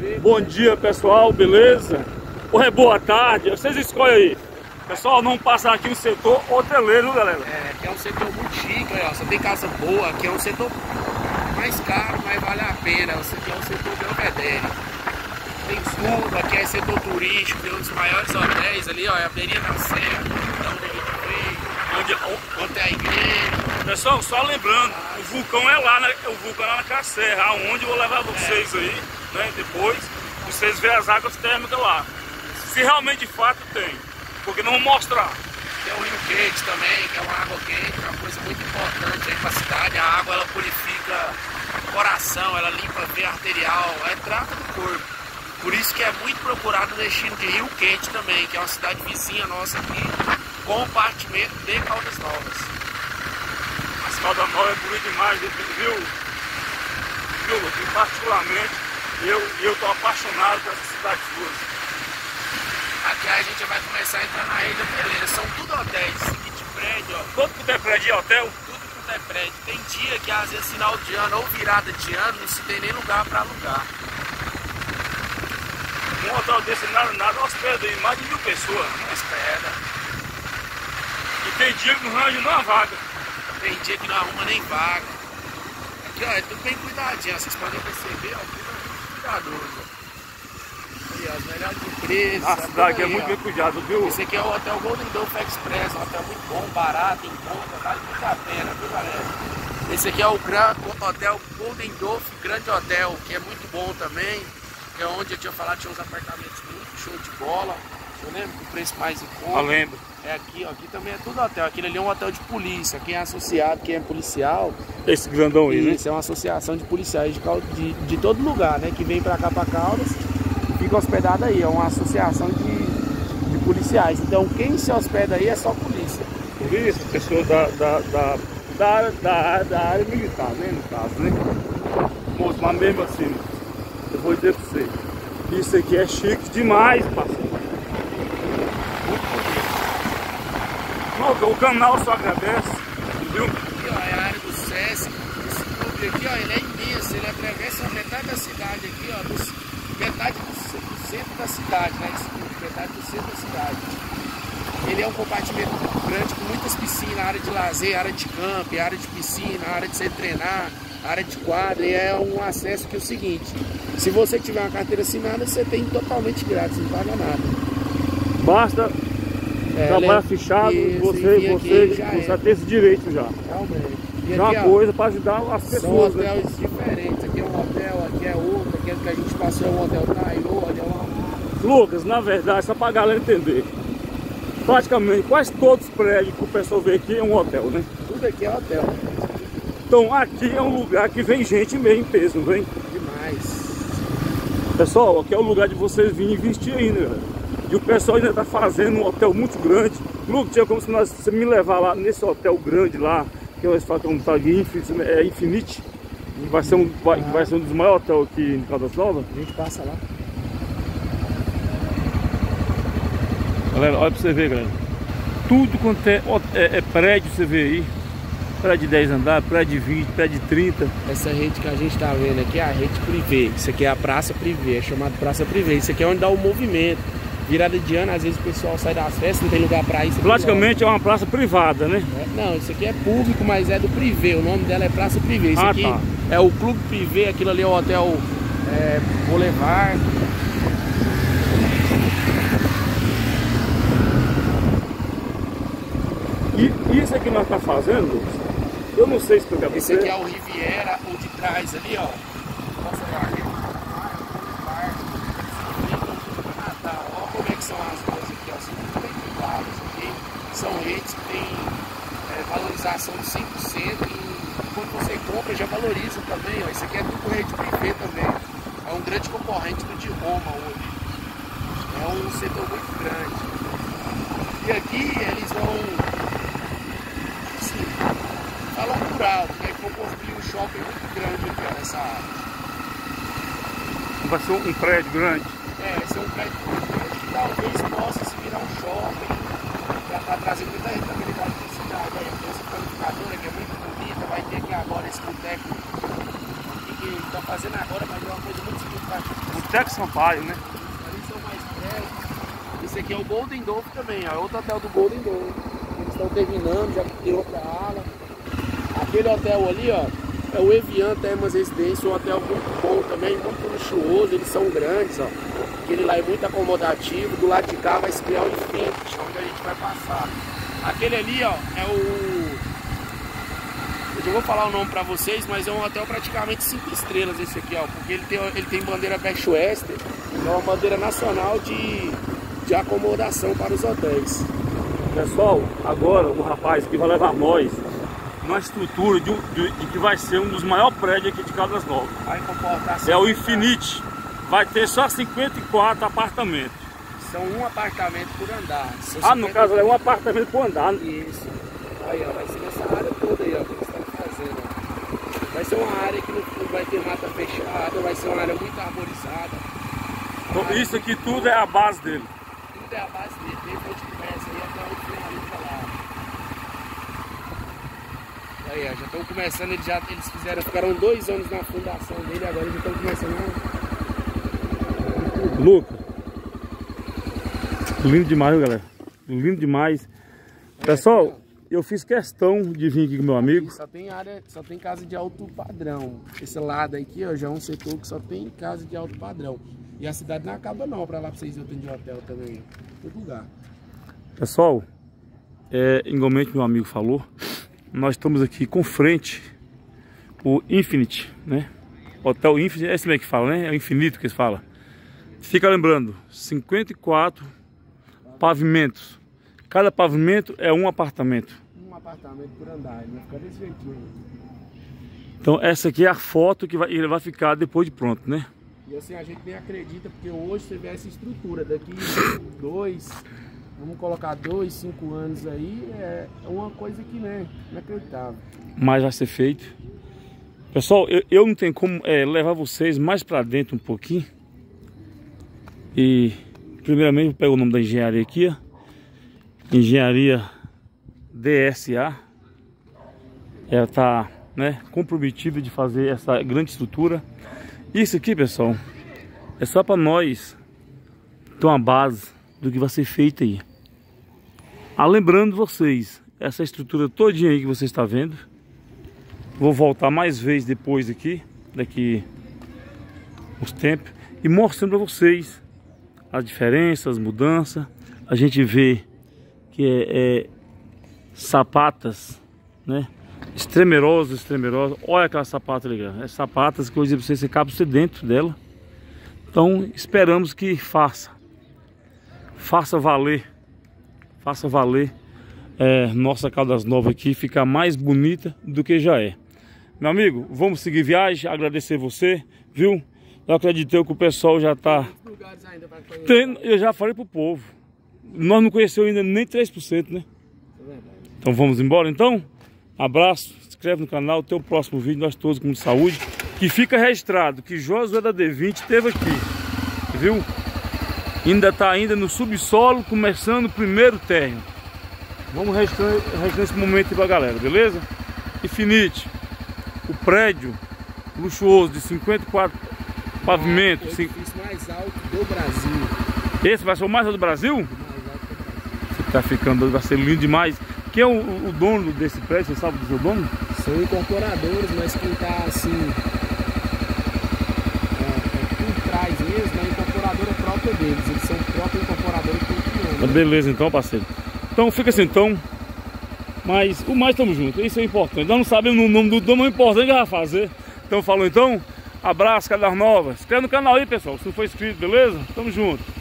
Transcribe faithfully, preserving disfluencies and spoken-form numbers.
Bom dia, pessoal, beleza? Ou é boa tarde, vocês escolhem aí. Pessoal, não passa aqui no setor hoteleiro, galera. É, aqui é um setor muito chique, ó, só tem casa boa, aqui é um setor mais caro, mas vale a pena. Aqui é um setor Belvedere. Tem tudo, aqui é setor turístico, tem um dos maiores hotéis ali, ó, é a beirinha da serra, onde a gente veio, onde, onde tem a igreja. Pessoal, só lembrando, ah, o vulcão é lá, né? O vulcão é lá naquela serra, aonde eu vou levar vocês é. aí, né? Depois, vocês verem as águas térmicas lá. Se realmente de fato tem, porque não vou mostrar. Tem o rio quente também, que é uma água quente, é uma coisa muito importante aí para a cidade. A água ela purifica o coração, ela limpa a veia arterial, ela trata do corpo. Por isso que é muito procurado o destino de Rio Quente também, que é uma cidade vizinha nossa aqui, compartimento de Caldas Novas. As Caldas Novas é bonito demais, viu? Viu? Aqui, particularmente, eu eu tô apaixonado por essa cidade sua. Aqui a gente vai começar a entrar na rede hoteleira, são tudo hotéis, seguinte prédio, ó. Todo que tem prédio é hotel? Tudo que tem prédio. Tem dia que às vezes final de ano ou virada de ano não se tem nem lugar para alugar. Um hotel desse nada, nada hospeda aí mais de mil pessoas. Hospeda. E tem dia que não arranja uma vaga. Tem dia que não arruma nem vaga. Aqui ó, é tudo bem cuidadinho, vocês podem perceber, ó, tudo muito cuidadoso. Aí, ó, as melhores empresas. A cidade aqui é aí, muito ó. bem cuidado, viu? Esse aqui é o Hotel Golden Dolphin Express, um hotel muito bom, barato, em conta, vale muito a pena, viu galera? Esse aqui é o Gran Hotel Golden Dolphin Grande Hotel, que é muito bom também. Que é onde eu tinha falado, tinha uns apartamentos muito show de bola. Eu lembro que o preço mais em conta. Eu lembro. É aqui, ó, aqui também é tudo hotel. Aquele ali é um hotel de polícia. Quem é associado, quem é policial. Esse grandão aí, né? Isso, é uma associação de policiais de, de, de todo lugar, né? Que vem pra cá, pra Caldas, e fica hospedado aí. É uma associação de, de policiais. Então quem se hospeda aí é só polícia. Polícia, pessoas da, da, da, da, área, da, da área militar, né? No caso, né? Moço, mas mesmo assim, eu vou dizer pra você, isso aqui é chique demais, parceiro. Muito bonito. O canal só agradece, viu? Aqui, ó, é a área do SESC. Esse clube aqui, ó, ele é imenso, ele atravessa metade da cidade aqui, ó, do, metade do, do centro da cidade, né? Esse clube, metade do centro da cidade. Ele é um compartimento grande com muitas piscinas, área de lazer, área de campo, área de piscina, área de você treinar, área de quadra, e é um acesso que é o seguinte, se você tiver uma carteira assinada, você tem totalmente grátis, não paga nada. Basta é, trabalhar fichado, isso, você, você já, você já tem esse direito já. Realmente. E já aqui, uma coisa para ajudar as pessoas. São hotéis, né, diferentes, aqui é um hotel, aqui é outro, aqui é que a gente passou é um hotel Tairô, ali é um... Lucas, na verdade, só para a galera entender, praticamente quase todos os prédios que o pessoal vê aqui é um hotel, né? Tudo aqui é hotel. Então aqui é um lugar que vem gente meio em peso, não vem? Demais. Pessoal, aqui é o lugar de vocês virem investir ainda, galera. E o pessoal ainda está fazendo um hotel muito grande. Lucas, tinha como se nós, você me levar lá nesse hotel grande lá, que eles falam que é um tal de Infinite, é Infinite, que vai ser um, vai, ah. vai ser um dos maiores hotéis aqui em Caldas Novas. A gente passa lá. Galera, olha pra você ver, galera. Tudo quanto é, é, é prédio, você vê aí. Prédio de dez andares, prédio de vinte, prédio de trinta. Essa rede que a gente tá vendo aqui é a rede privê. Isso aqui é a praça privê, é chamado praça privê. Isso aqui é onde dá o movimento. Virada de ano, às vezes o pessoal sai das festas, não tem lugar pra ir. Praticamente é uma praça privada, né? É, não, isso aqui é público, mas é do privê. O nome dela é praça privê. Isso ah, aqui tá. é o clube privê, aquilo ali é o hotel é, Boulevard. E isso aqui nós tá fazendo, eu não sei explicar pra você. Esse aqui é o Riviera, o de trás ali, ó. Nossa, olha como é que são as coisas aqui, ó. São muito bem cuidadas aqui. São redes que têm é, valorização de cem por cento e quando você compra já valoriza também, ó. Isso aqui é tudo rede privê também. É um grande concorrente do de Roma hoje. É um setor muito grande. E aqui eles vão falam por alto, né? Que vão construir um shopping muito grande aqui, ó, nessa área. Vai ser um prédio grande? É, vai ser um prédio grande que talvez possa se virar um shopping para estar trazendo muita rentabilidade para a cidade. Aí, essa planificadora que é muito bonita, vai ter aqui agora esse boteco que estão fazendo agora, mas é uma coisa muito significativa. Boteco Sampaio, né? Ali são mais prédios. Esse aqui é o Golden Dove também, ó. É outro hotel do Golden Dove. Eles estão terminando, já tem outra ala. Aquele hotel ali, ó, é o Evian Termas Residência, um hotel muito bom também, muito luxuoso. Eles são grandes, ó. Aquele lá é muito acomodativo. Do lado de cá vai se criar o Infinity, onde a gente vai passar. Aquele ali, ó, é o... Eu vou falar o nome pra vocês, mas é um hotel praticamente cinco estrelas esse aqui, ó. Porque ele tem, ele tem bandeira Best Western, é uma bandeira nacional de, de acomodação para os hotéis. Pessoal, agora o rapaz que vai levar nós numa estrutura de, de, de que vai ser um dos maiores prédios aqui de Caldas Novas. Vai comportar... É o Infinity. Vai ter só cinquenta e quatro apartamentos. São um apartamento por andar. São ah, no caso é um apartamento por andar. Isso. Aí, ó, vai ser nessa área toda aí, ó, que eles estão fazendo, ó. Vai ser uma área que não vai ter mata fechada, vai ser uma área muito arborizada. Então, isso aqui tudo é a base dele. Tudo é a base dele, desde onde começa aí até onde finaliza lá. Aí, ó, já estão começando, eles, já, eles fizeram, ficaram dois anos na fundação dele, agora eles estão começando a... Luca, lindo demais, galera. Lindo demais. Pessoal, eu fiz questão de vir aqui com meu amigo. Só tem área, só tem casa de alto padrão. Esse lado aqui, ó, já é um setor que só tem casa de alto padrão. E a cidade não acaba não, pra lá pra vocês verem de hotel também. Todo lugar. Pessoal, é, igualmente meu amigo falou, nós estamos aqui com frente o Infinity, né? Hotel Infinity, é assim mesmo que fala, né? É o infinito que eles falam. Fica lembrando, cinquenta e quatro pavimentos. Cada pavimento é um apartamento. Um apartamento por andar, ele vai ficar desse jeitinho. Então essa aqui é a foto que vai, ele vai ficar depois de pronto, né? E assim, a gente nem acredita, porque hoje você vê essa estrutura, daqui dois, vamos colocar dois, cinco anos aí, é uma coisa que, né, inacreditável. Mas vai ser feito. Pessoal, eu, eu não tenho como é, levar vocês mais para dentro um pouquinho. E primeiramente eu pego o nome da engenharia aqui, ó. Engenharia D S A. Ela está, né, comprometida de fazer essa grande estrutura. Isso aqui, pessoal, é só para nós ter uma base do que vai ser feito aí. Ah, lembrando vocês, essa estrutura todinha aí que você está vendo, vou voltar mais vezes depois aqui, daqui uns tempos, e mostrando para vocês as diferenças, as mudanças. A gente vê que é, é sapatas, né? Estremerosos, estremerosos. Olha aquela sapata ali, é sapatas que eu disse para vocês, você cabe você dentro dela. Então esperamos que faça, faça valer, faça valer é, nossa Caldas Novas aqui, ficar mais bonita do que já é. Meu amigo, vamos seguir viagem, agradecer você, viu? Eu acreditei que o pessoal já está... Tem, eu já falei pro povo, nós não conhecemos ainda nem três por cento, né? Então vamos embora então? Abraço, se inscreve no canal, até o próximo vídeo, nós todos com saúde. Que fica registrado que Josué da D vinte esteve aqui, viu? Ainda está ainda no subsolo, começando o primeiro térreo. Vamos registrar, registrar esse momento aí pra galera, beleza? Infinity, o prédio luxuoso de cinquenta e quatro pavimentos. É o edifício mais alto do Brasil. Esse vai ser o mais alto do Brasil? Tá ficando, vai ser lindo demais. Quem é o, o dono desse prédio? Você sabe do seu dono? São incorporadores, mas quem tá assim é, é, por trás mesmo, a incorporadora própria deles. Eles são próprios incorporadores que estão criando. Beleza então, parceiro. Então fica assim então. Mas o mais estamos juntos, isso é importante. Nós não sabemos o nome do dono, mas o importante é que vai fazer. Então falou então. Abraço, Caldas Novas. Se inscreve no canal aí, pessoal, se não for inscrito, beleza? Tamo junto.